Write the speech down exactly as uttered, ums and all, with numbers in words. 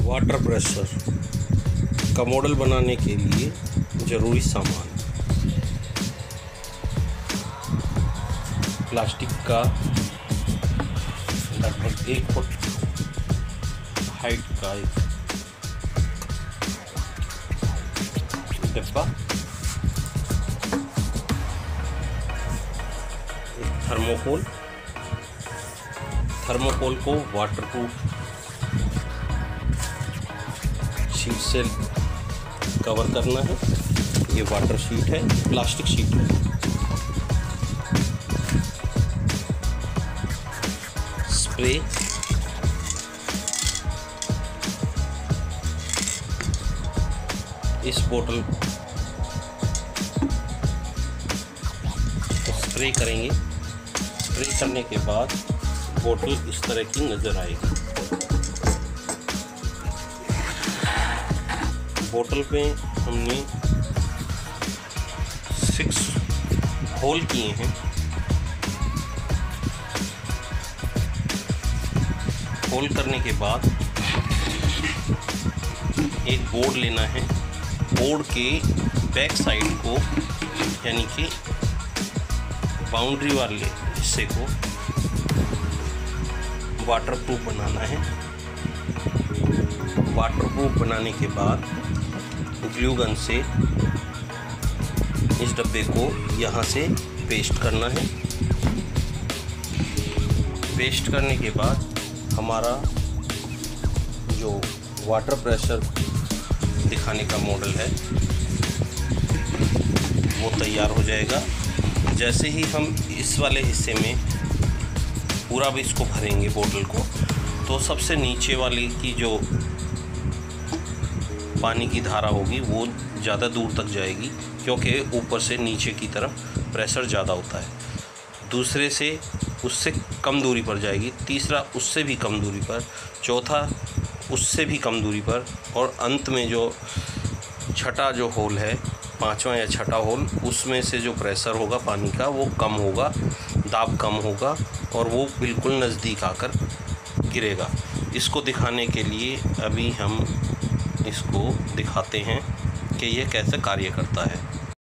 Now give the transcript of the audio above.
Water pressure का model बनाने के लिए ज़रूरी सामान: प्लास्टिक का लगभग एक फुट हाइट का एक डिब्बा, एक थर्मोकोल। थर्मोकोल को वाटरप्रूफ शीट से कवर करना है। ये वाटर शीट है, प्लास्टिक शीट है। स्प्रे, इस बोतल को स्प्रे करेंगे। स्प्रे करने के बाद बोतल इस तरह की नज़र आएगी। बोतल पे हमने सिक्स होल किए हैं। होल करने के बाद एक बोर्ड लेना है। बोर्ड के बैक साइड को, यानी कि बाउंड्री वाले हिस्से को वाटरप्रूफ बनाना है। वाटरप्रूफ बनाने के बाद ग्लू गन से इस डब्बे को यहाँ से पेस्ट करना है। पेस्ट करने के बाद हमारा जो वाटर प्रेशर दिखाने का मॉडल है वो तैयार हो जाएगा। जैसे ही हम इस वाले हिस्से में पूरा भी इसको भरेंगे बोतल को, तो सबसे नीचे वाली की जो पानी की धारा होगी वो ज़्यादा दूर तक जाएगी, क्योंकि ऊपर से नीचे की तरफ प्रेशर ज़्यादा होता है। दूसरे से उससे कम दूरी पर जाएगी, तीसरा उससे भी कम दूरी पर, चौथा उससे भी कम दूरी पर, और अंत में जो छठा जो होल है, पांचवा या छठा होल, उसमें से जो प्रेशर होगा पानी का वो कम होगा, दाब कम होगा और वो बिल्कुल नज़दीक आकर गिरेगा। इसको दिखाने के लिए अभी हम इसको दिखाते हैं कि ये कैसे कार्य करता है।